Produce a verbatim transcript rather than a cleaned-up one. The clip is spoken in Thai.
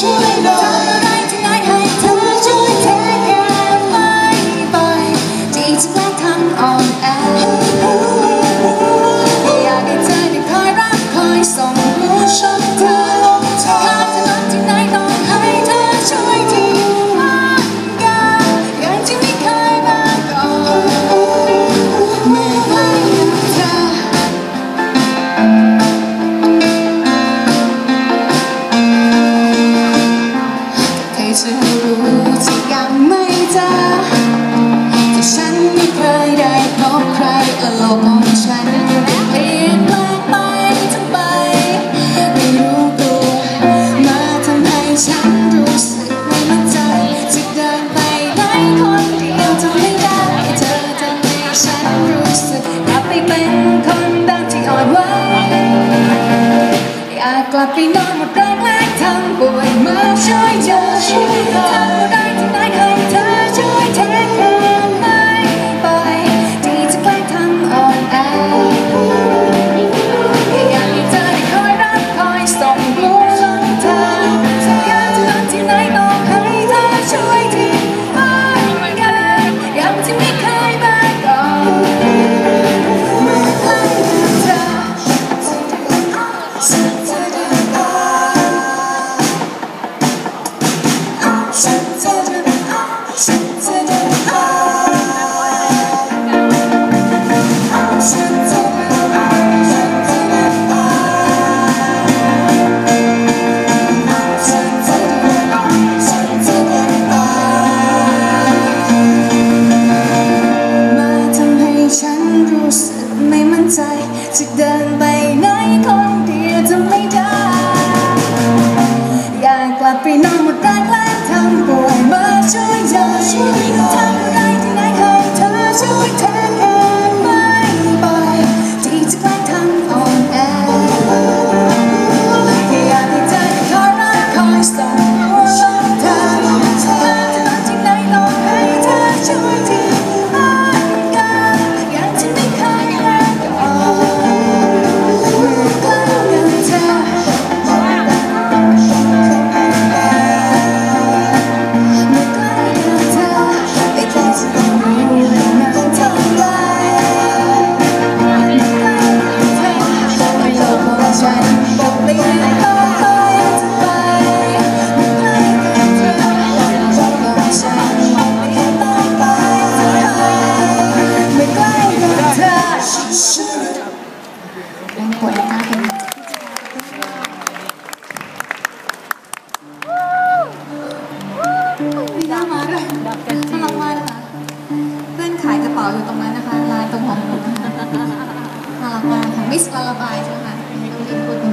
ช่วยหน่อยทำอะไรที่ไหนให้เธอช่วยเทคแคร์ไม่ไปที่จะแกล้งทำอ่อนแออยากให้เธอได้คอยรักคอยส่งมือชมเธอลงทางถนนที่ไหนต้องให้เธอช่วยทีมากกันอย่างที่ไม่เคยมาก่อนเมื่อใกล้เธอจะรู้ที่ยังไม่เจอที่ฉันไม่เคยได้พบใครและโลกของฉันเปลี่ยนแปลงไปทำไมไม่รู้ตัวมาทำให้ฉันรู้สึกไม่มั่นใจจะเดินไปไหนคนเดียวทำไม่ได้เธอทำให้ฉันรู้สึกกลับไปเป็นคนดังที่อ่อนไหวอยากกลับไปนอนหมดแรงและทั้งป่วยมาช่วยเธอช่วยทำอะไรที่ไหนให้เธอช่วยเทคแคร์ไม่ไปที่จะแกล้งทำอ่อนแออยากให้เธอได้คอยรักคอยส่งลูกลงทางอยากจะนอนที่ไหนต้องให้เธอช่วยทีไม่กันอย่างที่ไม่เคยมาก่อนเมื่อใกล้เธอจะเดินไปไหนคนเดียวจะไม่ได้อยากกลับไปนอนหมดแรงและทำป่วยมาช่วยเธอช่วยทำอะไรที่ไหนให้เธอช่วยแทนแค่ไม่ไปที่จะแกล้งทำอ่อนแออยากให้เธอได้คอยรักคอยส่งหัวลงเธอถ้าเธอที่ไหนลองให้เธอช่วยทีอย่างที่ไม่เคยมาก่อนปวดหน้าเป็นมีหน้ามาด้วยน่ารักมากนะคะเพื่อนขายกระเป๋าอยู่ตรงนั้นนะคะร้านตรงของหนูน่ารักมากค่ะมิสลาลาบายใช่ไหมคะ